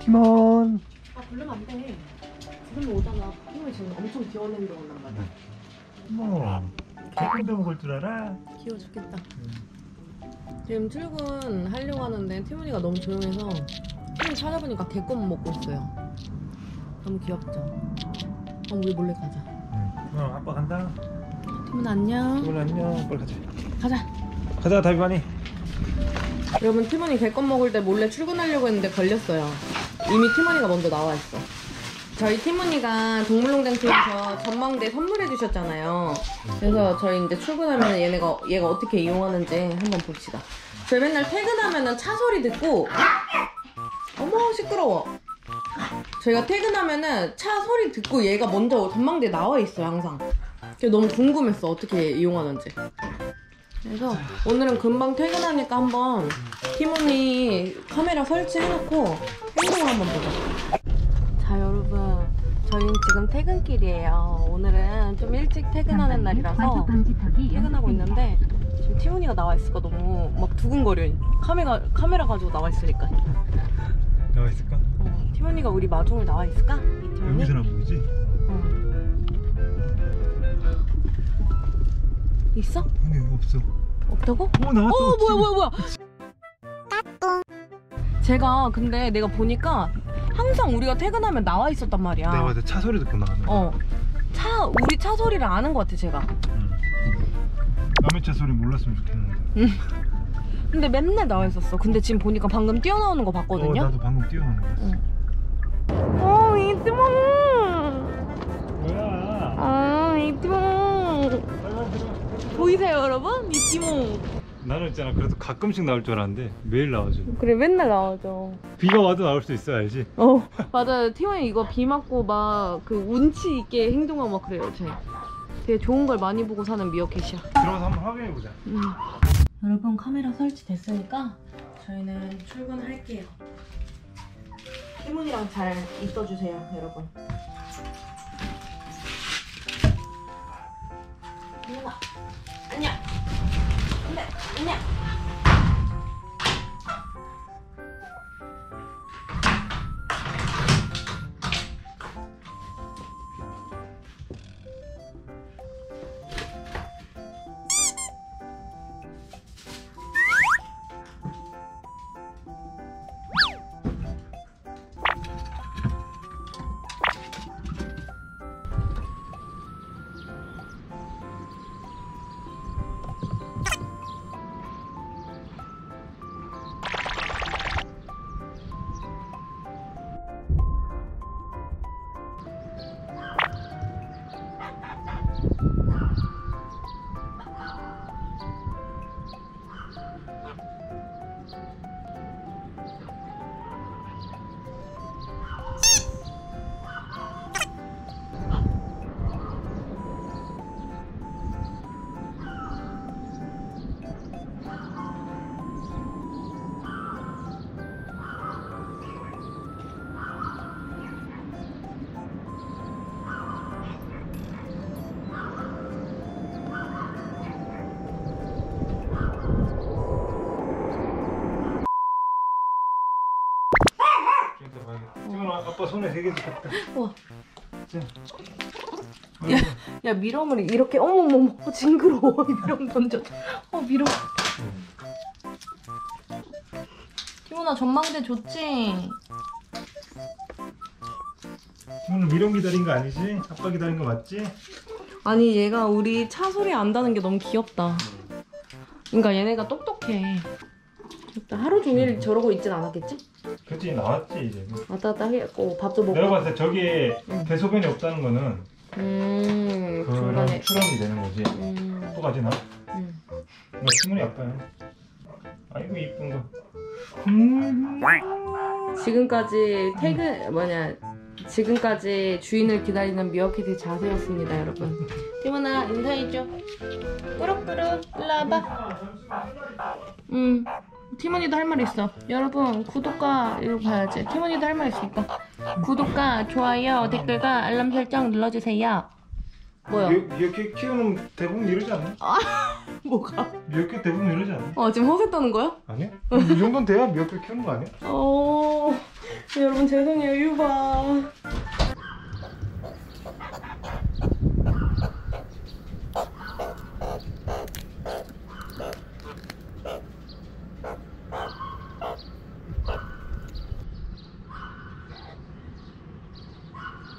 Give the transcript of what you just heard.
티몬. 아 부르면 안 돼. 지금 오잖아. 힘을 지금 엄청 기어내는 온단 말이야. 티몬. 개콘도 먹을 줄 알아? 귀여워 죽겠다. 지금 출근하려고 하는데 티모니가 너무 조용해서 티모니 찾아보니까 개껌 먹고 있어요. 너무 귀엽죠? 우리 몰래 가자. 응. 아빠 간다. 티모니 안녕. 티몬 안녕. 빨리 가자. 가자. 가자 다비바니. 여러분 티모니 개껌 먹을 때 몰래 출근하려고 했는데 걸렸어요. 이미 티모니가 먼저 나와 있어. 저희 티모니가 동물농장팀에서 전망대 선물해 주셨잖아요. 그래서 저희 이제 출근하면 얘가 어떻게 이용하는지 한번 봅시다. 저희 맨날 퇴근하면은 차 소리 듣고 어머 시끄러워. 저희가 퇴근하면은 차 소리 듣고 얘가 먼저 전망대에 나와 있어요 항상. 그게 너무 궁금했어 어떻게 이용하는지. 그래서 오늘은 금방 퇴근하니까 한번 티모니 카메라 설치해놓고 행동을 한번 보자. 자 여러분, 저희는 지금 퇴근길이에요. 오늘은 좀 일찍 퇴근하는 날이라서 퇴근하고 있는데 지금 티모니가 나와 있을까 너무 막 두근거려. 카메라 가지고 나와 있으니까. 나와 있을까? 티모니가 우리 마중을 나와 있을까? 이 티모니? 여기서는 안 보이지? 있어? 아니 없어. 없다고? 나왔다. 뭐야. 제가 근데 내가 보니까 항상 우리가 퇴근하면 나와 있었단 말이야. 네 맞아. 차 소리 듣고 나왔네. 우리 차 소리를 아는 것 같아 제가. 남의 차 소리 몰랐으면 좋겠는데. 근데 맨날 나와 있었어. 근데 지금 보니까 방금 뛰어나오는 거 봤거든요. 나도 방금 뛰어나온 거 봤어. 이티몬. 뭐야? 이티몬. 보이세요 여러분? 이티몬. 나는 있잖아 그래도 가끔씩 나올 줄 알았는데 매일 나와줘. 그래 맨날 나오죠. 비가 와도 나올 수 있어 알지? 맞아요. 티몬이 이거 비 맞고 막 그 운치 있게 행동하고 막 그래요. 되게 좋은 걸 많이 보고 사는 미어캣이야. 들어가서 한번 확인해보자. 여러분 카메라 설치됐으니까 저희는 출근할게요. 티몬이랑 잘 있어주세요 여러분. 티몬아 안녕. 근데 안녕. 아빠 손에 3개 죽겠다. 우와. 야 미럼을 이렇게 어머머머 징그러워. 미럼 던져. 미럼. 티모나 전망대 좋지? 오늘 미련 기다린 거 아니지? 아빠 기다린 거 맞지? 아니 얘가 우리 차 소리 안다는 게 너무 귀엽다. 그러니까 얘네가 똑똑해. 하루 종일 저러고 있진 않았겠지? 그치 나왔지 이제. 왔다 갔다 하겠고 밥도 먹고. 내가 봤을 때 저기에 대소변이 없다는 거는 그런 중간에 출혈이 되는 거지. 또 가지나? 너 티몬이 아빠야. 아이고 이쁜 거. 지금까지 지금까지 주인을 기다리는 미어캣의 자세였습니다 여러분. 티모나 인사해줘. 꾸룩꾸룩 일로 와봐. 티모니도 할 말 있어. 여러분 구독과 이거 봐야지. 티모니도 할 말 있으니까 구독과 좋아요 댓글과 알람 설정 눌러주세요. 뭐야? 미어캣 키우는 대부분 이러지 않나? 뭐가? 미어캣 대부분 이러지 않나? 지금 허세 떠는 거야? 아니야? 이 정도는 돼야 미어캣 키우는 거 아니야? 여러분 죄송해요. 이거 봐.